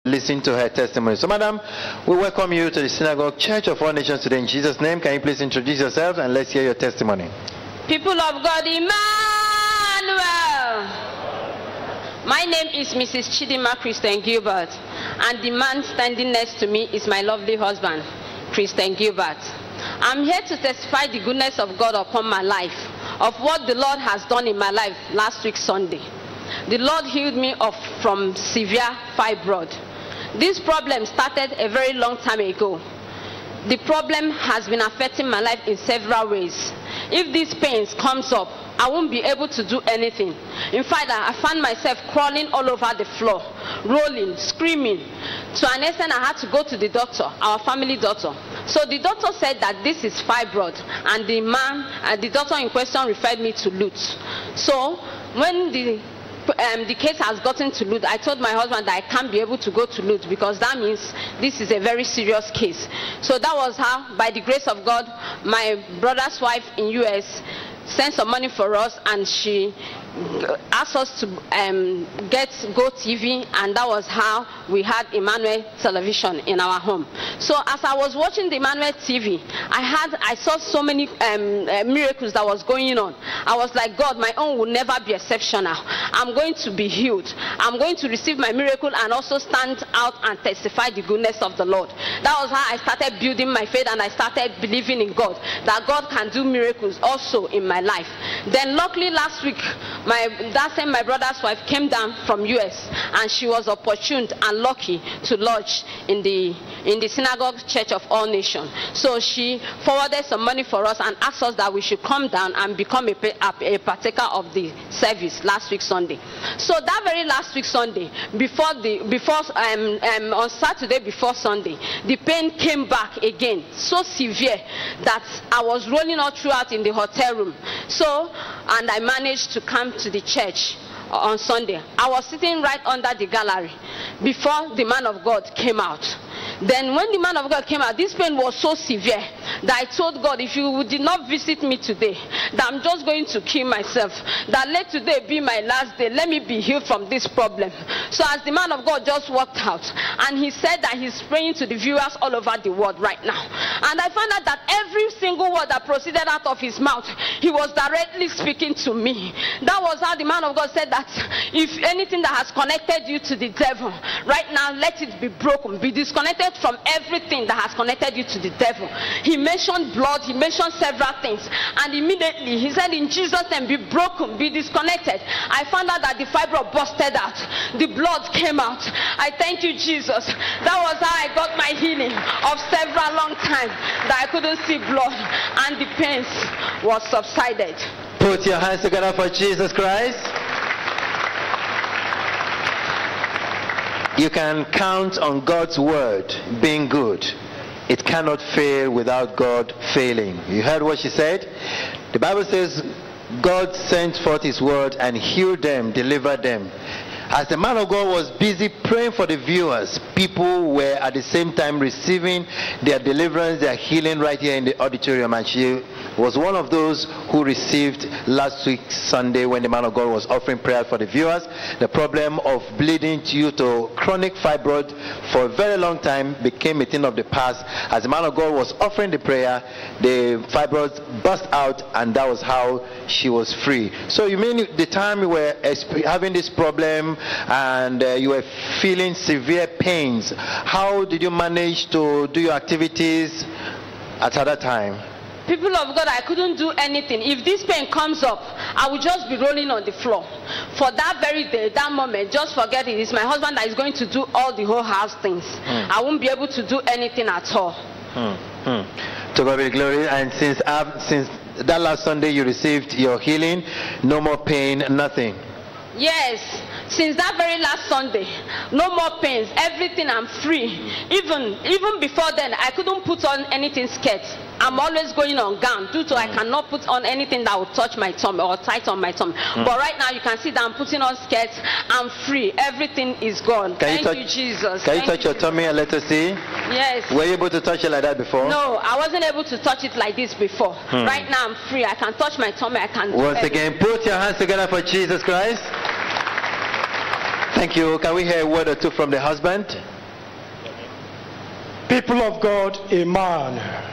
listen to her testimony. So, madam, we welcome you to the Synagogue Church of All Nations today in Jesus' name. Can you please introduce yourself and let's hear your testimony? People of God, Emmanuel. My name is Mrs. Chidinma Christian Gilbert, and the man standing next to me is my lovely husband, Christian Gilbert. I'm here to testify the goodness of God upon my life, of what the Lord has done in my life last week Sunday. The Lord healed me from severe fibroid. This problem started a very long time ago. The problem has been affecting my life in several ways. If these pains comes up, I won't be able to do anything. In fact, I found myself crawling all over the floor, rolling, screaming. To an extent, I had to go to the doctor, our family doctor. So the doctor said that this is fibroid, and the doctor in question referred me to Lutz. So when the case has gotten to Lutz, I told my husband that I can't be able to go to Lutz because that means this is a very serious case. So that was how, by the grace of God, my brother's wife in US sent some money for us, and she asked us to get Go TV, and that was how we had Emmanuel television in our home. So as I was watching the Emmanuel TV, I saw so many miracles that was going on. I was like, God, my own will never be exceptional. I'm going to be healed. I'm going to receive my miracle and also stand out and testify the goodness of the Lord. That was how I started building my faith, and I started believing in God, that God can do miracles also in my life. Then luckily last week, my brother's wife came down from US, and she was opportune and lucky to lodge in the Synagogue Church of All Nations. So she forwarded some money for us and asked us that we should come down and become a partaker of the service last week Sunday. So that very last week Sunday, on Saturday before Sunday, the pain came back again, so severe that I was rolling all throughout in the hotel room. So, and I managed to come to the church on Sunday. I was sitting right under the gallery before the man of God came out. Then when the man of God came out, this pain was so severe that I told God, if you did not visit me today, that I'm just going to kill myself. That let today be my last day. Let me be healed from this problem. So as the man of God just walked out, and he said that he's praying to the viewers all over the world right now. And I found out that every single word that proceeded out of his mouth, he was directly speaking to me. That was how the man of God said that if anything that has connected you to the devil, right now let it be broken, be disconnected from everything that has connected you to the devil. He mentioned blood, he mentioned several things, and immediately he said, in Jesus' name, be broken, be disconnected. I found out that the fibroid busted out, the blood came out. I thank you, Jesus. That was how I got my healing of several long times that I couldn't see blood, and the pains was subsided. Put your hands together for Jesus Christ. You can count on God's word being good. It cannot fail without God failing. You heard what she said? The Bible says God sent forth his word and healed them, delivered them. As the man of God was busy praying for the viewers, people were at the same time receiving their deliverance, their healing right here in the auditorium. And she was one of those who received last week Sunday when the man of God was offering prayer for the viewers. The problem of bleeding due to chronic fibroid for a very long time became a thing of the past. As the man of God was offering the prayer, the fibroids burst out, and that was how she was free. So you mean the time you were having this problem and you were feeling severe pains, how did you manage to do your activities at that time? People of God, I couldn't do anything. If this pain comes up, I would just be rolling on the floor. For that very day, that moment, just forget it. It's my husband that is going to do all the whole house things. I won't be able to do anything at all. To God be the glory. And since that last Sunday you received your healing, no more pain, nothing. Yes, since that very last Sunday, no more pains, everything, I'm free. Even before then, I couldn't put on anything skirt. I'm always going on gown due to I cannot put on anything that will touch my tummy or tight on my tummy. But right now you can see that I'm putting on skirts. I'm free. Everything is gone. Thank you, Jesus. Can you touch your tummy and let us see? Yes. Were you able to touch it like that before? No, I wasn't able to touch it like this before. Right now I'm free. I can touch my tummy. I can. Once again, put your hands together for Jesus Christ. Thank you. Can we hear a word or two from the husband? People of God, amen.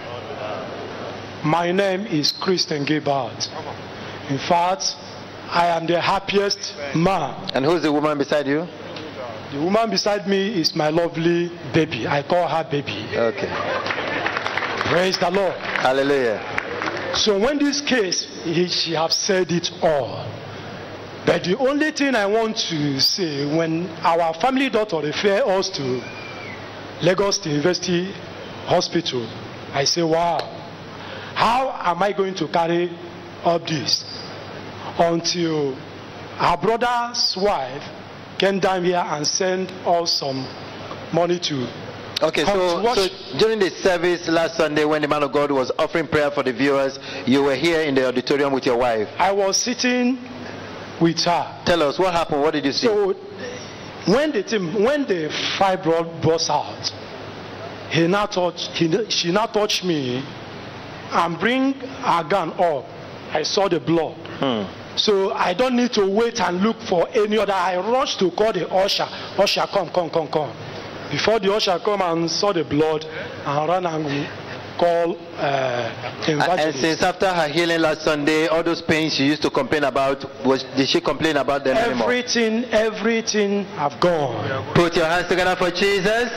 My name is Christian Gilbert. In fact, I am the happiest man. And who's the woman beside you? The woman beside me is my lovely baby. I call her baby. Okay. Praise the Lord. Hallelujah. So when this case, she have said it all. But the only thing I want to say, when our family doctor referred us to Lagos University Hospital, I say, wow, how am I going to carry up this? Until our brother's wife came down here and sent us some money to. Okay, so during the service last Sunday when the man of God was offering prayer for the viewers, you were here in the auditorium with your wife. I was sitting with her. Tell us, what happened? What did you see? So when the fibroid burst out, she now touched me and bring her gun up. I saw the blood. So I don't need to wait and look for any other. I rushed to call the usher. Usher, come. Before the usher come and saw the blood, and ran and call and since after her healing last Sunday, all those pains she used to complain about, did she complain about them anymore? Everything have gone. Put your hands together for Jesus.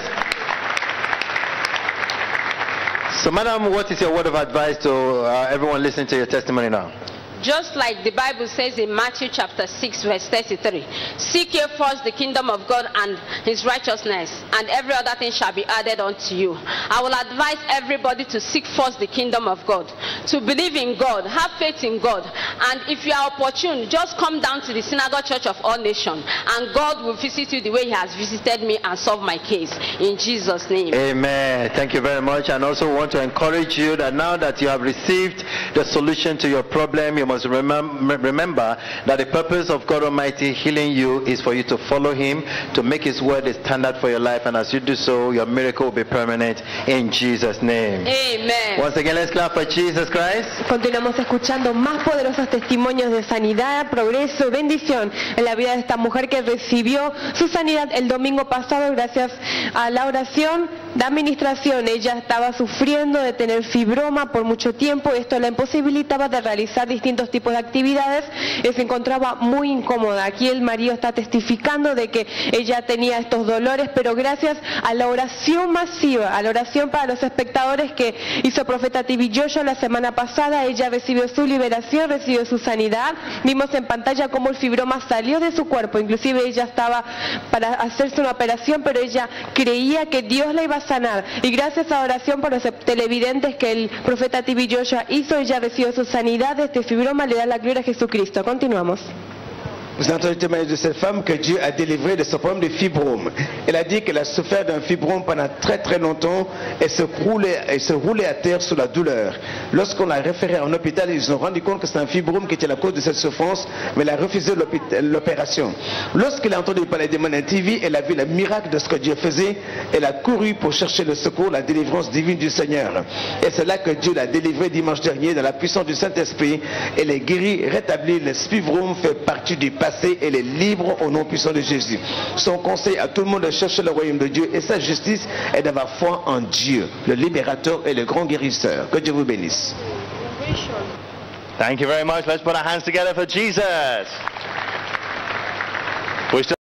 So madam, what is your word of advice to everyone listening to your testimony now? Just like the Bible says in Matthew chapter 6 verse 33, seek ye first the kingdom of God and his righteousness, and every other thing shall be added unto you. I will advise everybody to seek first the kingdom of God, to believe in God, have faith in God, and if you are opportune, just come down to the Synagogue Church of All Nations, and God will visit you the way he has visited me and solve my case. In Jesus' name. Amen. Thank you very much. And also want to encourage you that now that you have received the solution to your problem, you must remember that the purpose of God Almighty healing you is for you to follow him, to make his word a standard for your life, and as you do so, your miracle will be permanent in Jesus' name. Amen. Once again, let's clap for Jesus Christ. Continuamos escuchando más poderosos testimonios de sanidad, progreso, bendición en la vida de esta mujer que recibió su sanidad el domingo pasado gracias a la oración de administración. Ella estaba sufriendo de tener fibroma por mucho tiempo. Esto la imposibilitaba de realizar distintos tipos de actividades. Se encontraba muy incómoda. Aquí el marido está testificando de que ella tenía estos dolores, pero gracias a la oración masiva, a la oración para los espectadores que hizo Profeta TV Joshua la semana pasada, ella recibió su liberación, recibió su sanidad. Vimos en pantalla cómo el fibroma salió de su cuerpo. Inclusive ella estaba para hacerse una operación, pero ella creía que Dios la iba a sanar. Y gracias a la oración por los televidentes que el Profeta TV Joshua hizo, ella recibió su sanidad de este fibroma. Le da la gloria a Jesucristo. Continuamos. Vous avez entendu le témoignage de cette femme que Dieu a délivré de son problème de fibrome. Elle a dit qu'elle a souffert d'un fibrome pendant très longtemps et se roulait à terre sous la douleur. Lorsqu'on l'a référée en hôpital, ils se sont rendu compte que c'est un fibrome qui était la cause de cette souffrance, mais elle a refusé l'opération. Lorsqu'elle a entendu parler d'Emmanuel TV, elle a vu le miracle de ce que Dieu faisait. Elle a couru pour chercher le secours, la délivrance divine du Seigneur. Et c'est là que Dieu l'a délivrée dimanche dernier dans la puissance du Saint-Esprit. Elle est guérie, rétablie. Le fibrome fait partie du passé. Elle est libre au nom puissant de Jésus. Son conseil à tout le monde de chercher le royaume de Dieu et sa justice est d'avoir foi en Dieu, le libérateur et le grand guérisseur. Que Dieu vous bénisse. Thank you very much. Let's put our hands together for Jesus.